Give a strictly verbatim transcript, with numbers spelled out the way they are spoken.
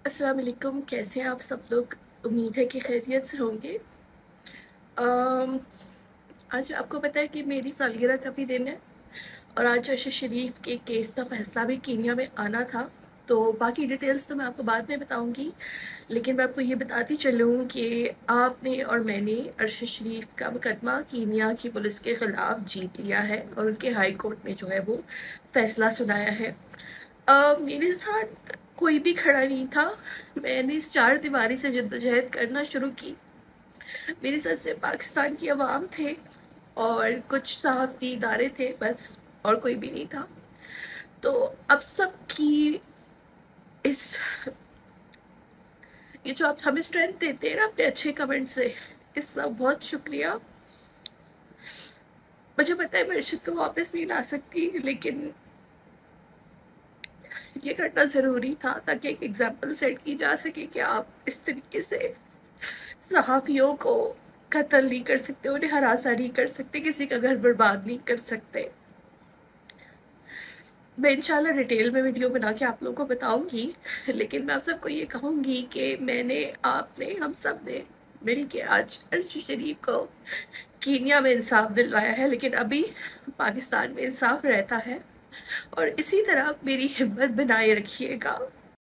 अस्सलाम वालेकुम। कैसे हैं आप सब लोग? उम्मीद है कि खैरियत से होंगे। अम, आज आपको पता है कि मेरी सालगिरह का भी दिन है और आज अरशद शरीफ के केस का फैसला भी कीनिया में आना था। तो बाकी डिटेल्स तो मैं आपको बाद में बताऊंगी, लेकिन मैं आपको ये बताती चलूँ कि आपने और मैंने अरशद शरीफ का मुकदमा कीनिया की पुलिस के ख़िलाफ़ जीत लिया है और उनके हाई कोर्ट में जो है वो फ़ैसला सुनाया है। अ, मेरे साथ कोई भी खड़ा नहीं था। मैंने इस चार दीवारी से जद्दोजहद करना शुरू की। मेरे साथ सिर्फ पाकिस्तान की आवाम थे और कुछ सहाफ़ती इदारे थे, बस और कोई भी नहीं था। तो अब सबकी इस ये जो आप हमें स्ट्रेंथ देते हैं ना अपने अच्छे कमेंट से, इसका बहुत शुक्रिया। मुझे पता है मैं अर्शद को वापस नहीं ला सकती, लेकिन ये करना ज़रूरी था ताकि एक एग्जाम्पल सेट की जा सके कि आप इस तरीके से सहाफ़ियों को कत्ल नहीं कर सकते, उन्हें हरासा नहीं कर सकते, किसी का घर बर्बाद नहीं कर सकते। मैं इंशाल्लाह डिटेल में वीडियो बना के आप लोगों को बताऊंगी, लेकिन मैं आप सबको ये कहूँगी कि मैंने, आपने, हम सब ने मिल के आज अरशद शरीफ को कीनिया में इंसाफ दिलवाया है, लेकिन अभी पाकिस्तान में इंसाफ रहता है। और इसी तरह मेरी हिम्मत बनाए रखिएगा।